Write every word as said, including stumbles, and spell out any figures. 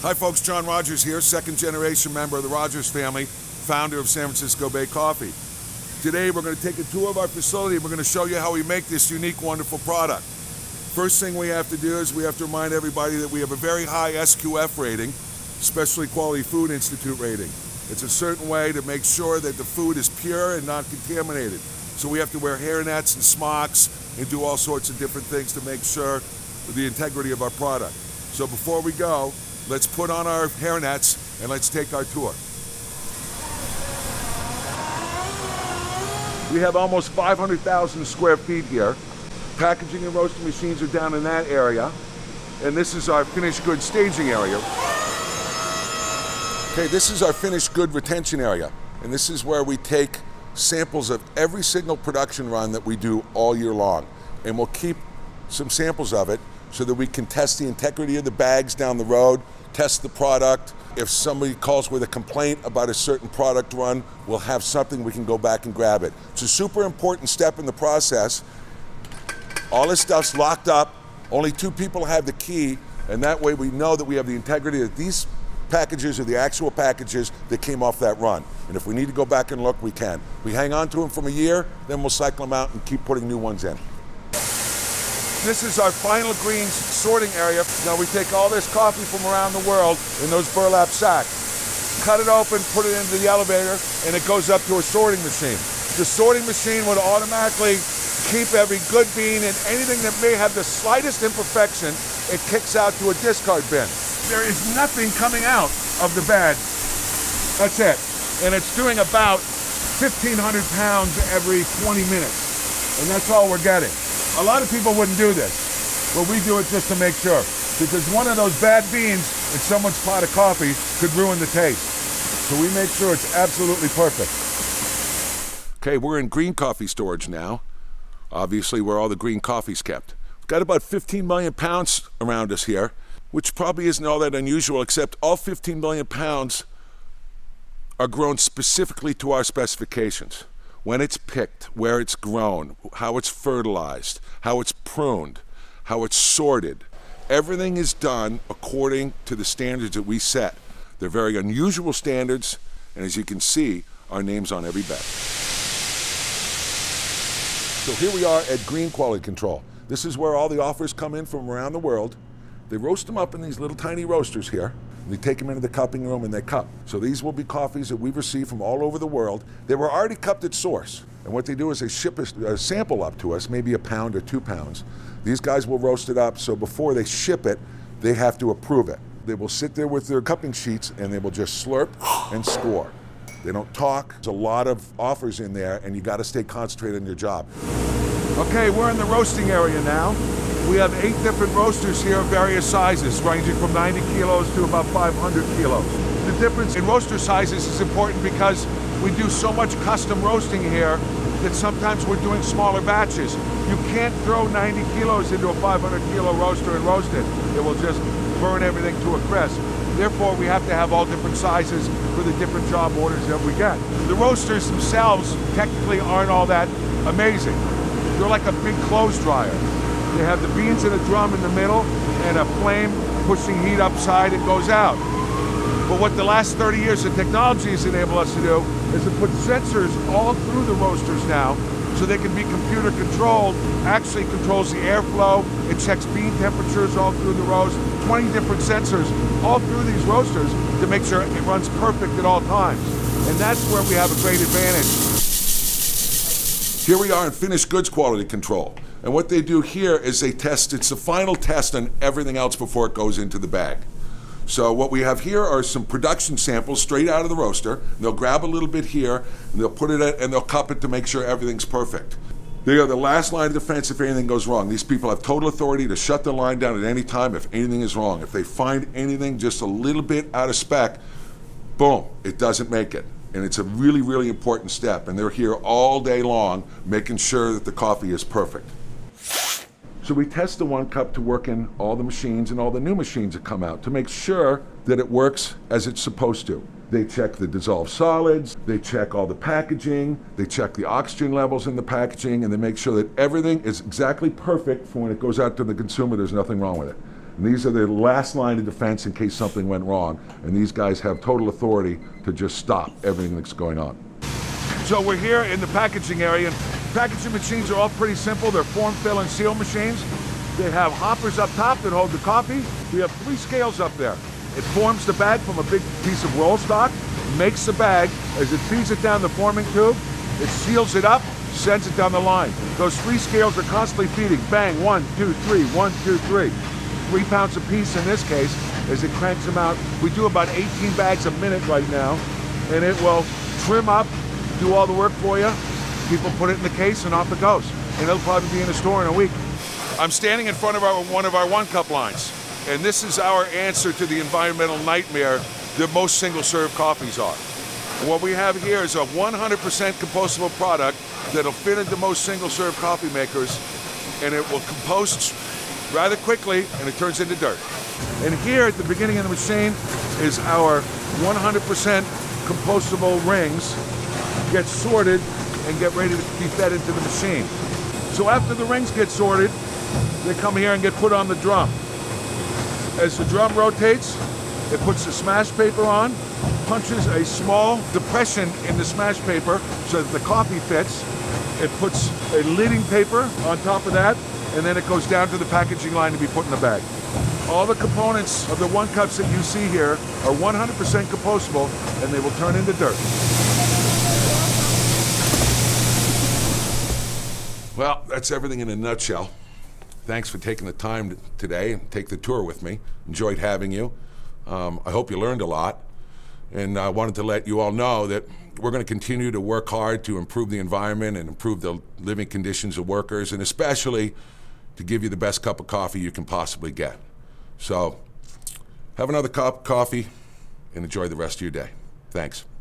Hi folks, John Rogers here, second generation member of the Rogers family, founder of San Francisco Bay Coffee. Today we're going to take a tour of our facility and we're going to show you how we make this unique, wonderful product. First thing we have to do is we have to remind everybody that we have a very high S Q F rating, Especially Quality Food Institute rating. It's a certain way to make sure that the food is pure and not contaminated. So we have to wear hairnets and smocks and do all sorts of different things to make sure the integrity of our product. So before we go, let's put on our hairnets and let's take our tour. We have almost five hundred thousand square feet here. Packaging and roasting machines are down in that area. And this is our finished goods staging area. Okay, this is our finished good retention area. And this is where we take samples of every single production run that we do all year long. And we'll keep some samples of it so that we can test the integrity of the bags down the road, test the product. If somebody calls with a complaint about a certain product run, we'll have something we can go back and grab it. It's a super important step in the process. All this stuff's locked up. Only two people have the key, and that way we know that we have the integrity that these packages are the actual packages that came off that run. And if we need to go back and look, we can. We hang on to them from a year, then we'll cycle them out and keep putting new ones in. This is our final greens sorting area. Now we take all this coffee from around the world in those burlap sacks, cut it open, put it into the elevator, and it goes up to a sorting machine. The sorting machine would automatically keep every good bean, and anything that may have the slightest imperfection, it kicks out to a discard bin. There is nothing coming out of the bag. That's it. And it's doing about fifteen hundred pounds every twenty minutes. And that's all we're getting. A lot of people wouldn't do this, but we do it just to make sure. Because one of those bad beans in someone's pot of coffee could ruin the taste. So we make sure it's absolutely perfect. Okay, we're in green coffee storage now. Obviously, where all the green coffee's kept. We've got about fifteen million pounds around us here, which probably isn't all that unusual, except all fifteen million pounds are grown specifically to our specifications. When it's picked, where it's grown, how it's fertilized, how it's pruned, how it's sorted. Everything is done according to the standards that we set. They're very unusual standards, and as you can see, our name's on every bag. So here we are at Green Quality Control. This is where all the offers come in from around the world. They roast them up in these little tiny roasters here. They take them into the cupping room and they cup. So these will be coffees that we've received from all over the world. They were already cupped at source. And what they do is they ship a, a sample up to us, maybe a pound or two pounds. These guys will roast it up, so before they ship it, they have to approve it. They will sit there with their cupping sheets and they will just slurp and score. They don't talk. There's a lot of offers in there and you got to stay concentrated on your job. Okay, we're in the roasting area now. We have eight different roasters here of various sizes, ranging from ninety kilos to about five hundred kilos. The difference in roaster sizes is important because we do so much custom roasting here that sometimes we're doing smaller batches. You can't throw ninety kilos into a five hundred kilo roaster and roast it. It will just burn everything to a crisp. Therefore, we have to have all different sizes for the different job orders that we get. The roasters themselves technically aren't all that amazing. They're like a big clothes dryer. They have the beans in a drum in the middle and a flame pushing heat upside and goes out. But what the last thirty years of technology has enabled us to do is to put sensors all through the roasters now so they can be computer controlled. Actually controls the airflow, it checks bean temperatures all through the roast, twenty different sensors all through these roasters to make sure it runs perfect at all times. And that's where we have a great advantage. Here we are in finished goods quality control. And what they do here is they test, it's the final test on everything else before it goes into the bag. So what we have here are some production samples straight out of the roaster. They'll grab a little bit here, and they'll put it in, and they'll cup it to make sure everything's perfect. They are the last line of defense if anything goes wrong. These people have total authority to shut the line down at any time if anything is wrong. If they find anything just a little bit out of spec, boom, it doesn't make it. And it's a really, really important step. And they're here all day long making sure that the coffee is perfect. So we test the one cup to work in all the machines and all the new machines that come out to make sure that it works as it's supposed to. They check the dissolved solids, they check all the packaging, they check the oxygen levels in the packaging, and they make sure that everything is exactly perfect for when it goes out to the consumer. There's nothing wrong with it. And these are the last line of defense in case something went wrong. And these guys have total authority to just stop everything that's going on. So we're here in the packaging area, and packaging machines are all pretty simple. They're form, fill, and seal machines. They have hoppers up top that hold the coffee. We have three scales up there. It forms the bag from a big piece of roll stock, makes the bag. As it feeds it down the forming tube, it seals it up, sends it down the line. Those three scales are constantly feeding. Bang, one, two, three, one, two, three. Three pounds a piece in this case, as it cranks them out. We do about eighteen bags a minute right now, and it will trim up, do all the work for you. People put it in the case and off it goes. And it'll probably be in the store in a week. I'm standing in front of our, one of our one cup lines, and this is our answer to the environmental nightmare that most single-serve coffees are. And what we have here is a one hundred percent compostable product that'll fit into most single-serve coffee makers, and it will compost rather quickly, and it turns into dirt. And here at the beginning of the machine is our one hundred percent compostable rings, get sorted, and get ready to be fed into the machine. So after the rings get sorted, they come here and get put on the drum. As the drum rotates, it puts the smash paper on, punches a small depression in the smash paper so that the coffee fits. It puts a lidding paper on top of that, and then it goes down to the packaging line to be put in the bag. All the components of the one cups that you see here are one hundred percent compostable, and they will turn into dirt. Well, that's everything in a nutshell. Thanks for taking the time today and take the tour with me. Enjoyed having you. Um, I hope you learned a lot. And I wanted to let you all know that we're going to continue to work hard to improve the environment and improve the living conditions of workers, and especially to give you the best cup of coffee you can possibly get. So have another cup of coffee and enjoy the rest of your day. Thanks.